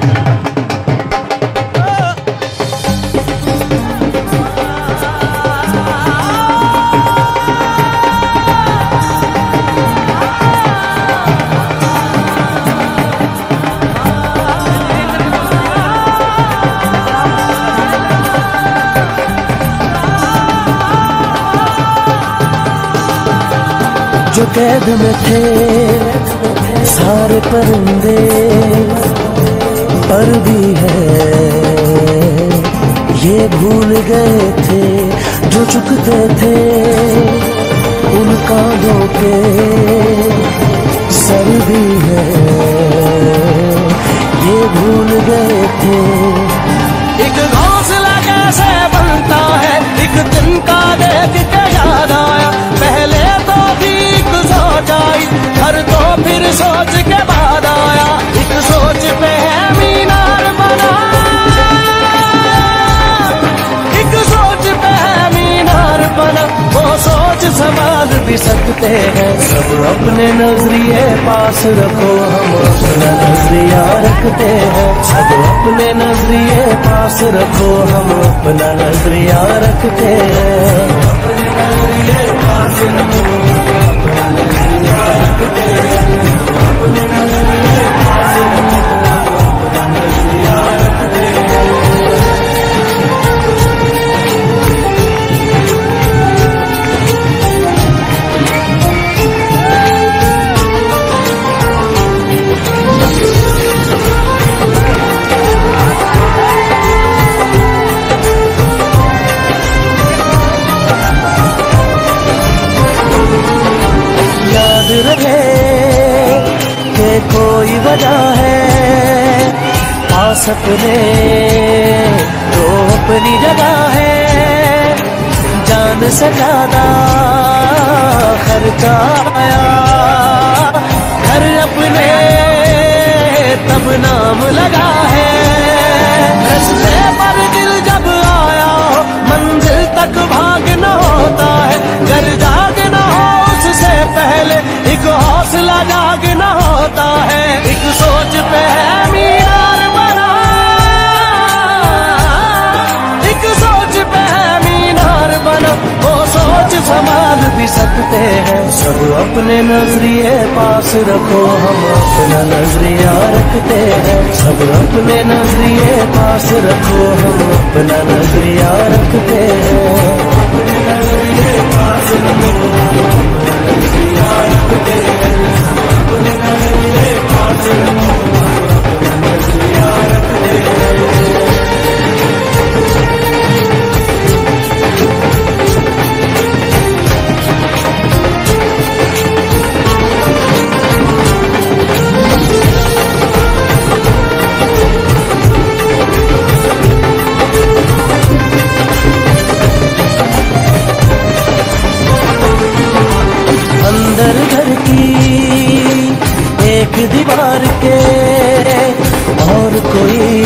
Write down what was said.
जो कैद में थे सारे परिंदे, पर भी है ये भूल गए थे जो चुकते थे उन कांधों के सर भी है ये भूल गए थे। एक घोंसला कैसे बनता है एक दिन का देख के याद आया, पहले तो ठीक सोच आई हर तो फिर सोच के बाद आया, एक सोच पे है मीनार बना, एक सोच पे है मीनार बना, वो सोच संभाल भी सकते हैं। सब अपने नजरिए पास रखो हम अपना नजरिया रखते हैं, सब अपने नजरिए पास रखो हम अपना नजरिया रखते हैं, अपने नजरिए पास रखो अपना नजरिया रखते हैं, अपने नजरिए पास रखो अपना नजरिया रखते हैं। रहे कि कोई वजह है पास अपने तो अपनी जगह है, जान से ज्यादा खर्चा आया घर अपने तब नाम लगा है, रस्ते पर दिल जब आया हो मंजिल तक भागना होता है, घर जागना हो उससे पहले एक हौसला जागना होता है, एक सोच पे है मीनार बना, एक सोच पे है मीनार बना, वो सोच संभाल भी सकते हैं। सब अपने नजरिए पास रखो हम अपना नजरिया रखते हैं, सब अपने नजरिए पास रखो हम अपना नजरिया रखते हैं, अपने नजरिए पास रखो अपना नजरिया रखते हैं, अपने नजरिए पास रखो अपना नजरिया रखते हैं। अंदर घर की एक दीवार के और कोई